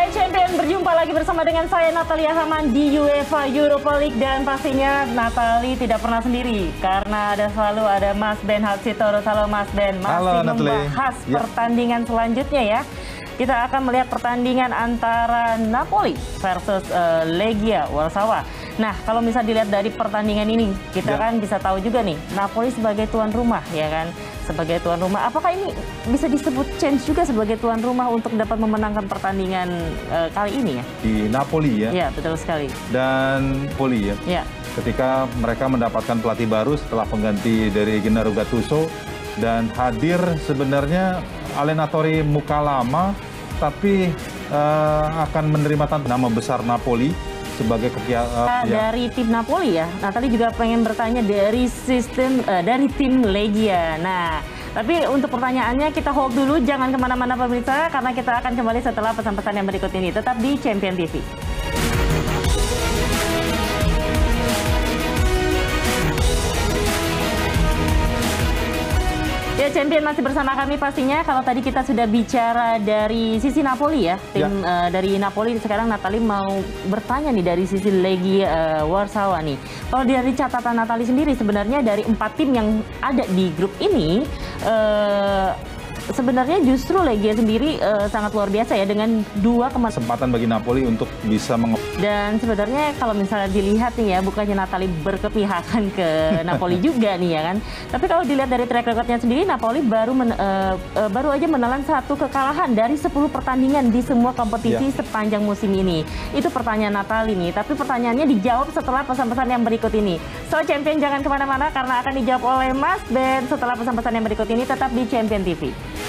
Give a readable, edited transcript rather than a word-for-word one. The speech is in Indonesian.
Hai Champion, berjumpa lagi bersama dengan saya Natalia Haman di UEFA Europa League. Dan pastinya Natali tidak pernah sendiri karena selalu ada Mas Ben Hatsitorus. Halo Mas Ben, masih membahas pertandingan selanjutnya ya. Kita akan melihat pertandingan antara Napoli versus Legia Warsawa. Nah, kalau bisa dilihat dari pertandingan ini, kita kan bisa tahu juga nih, Napoli sebagai tuan rumah, ya kan? Sebagai tuan rumah, apakah ini bisa disebut chance juga sebagai tuan rumah untuk dapat memenangkan pertandingan kali ini ya? Di Napoli ya? Ya, betul sekali. Dan Napoli ya? Ya. Ketika mereka mendapatkan pelatih baru setelah pengganti dari Gennaro Gattuso, dan hadir sebenarnya Allenatore muka lama, tapi akan menerima nama besar Napoli sebagai dari tim Napoli ya. Nah, tadi juga pengen bertanya dari sistem dari tim Legia. Nah, tapi untuk pertanyaannya kita hold dulu, jangan kemana-mana pemirsa, karena kita akan kembali setelah pesan-pesan yang berikut ini. Tetap di Champion TV. Ya, Champion masih bersama kami pastinya. Kalau tadi kita sudah bicara dari sisi Napoli ya, tim dari Napoli. Sekarang Natali mau bertanya nih dari sisi Legia Warsawa nih. Kalau dari catatan Natali sendiri, sebenarnya dari 4 tim yang ada di grup ini, sebenarnya justru Legia sendiri sangat luar biasa ya, dengan 2 kesempatan bagi Napoli untuk bisa dan sebenarnya kalau misalnya dilihat nih ya, bukannya Natali berkepihakan ke Napoli juga nih ya kan. Tapi kalau dilihat dari track recordnya sendiri, Napoli baru aja menelan 1 kekalahan dari 10 pertandingan di semua kompetisi sepanjang musim ini. Itu pertanyaan Natali nih, tapi pertanyaannya dijawab setelah pesan-pesan yang berikut ini. So Champion, jangan kemana-mana karena akan dijawab oleh Mas Ben setelah pesan-pesan yang berikut ini. Tetap di Champion TV.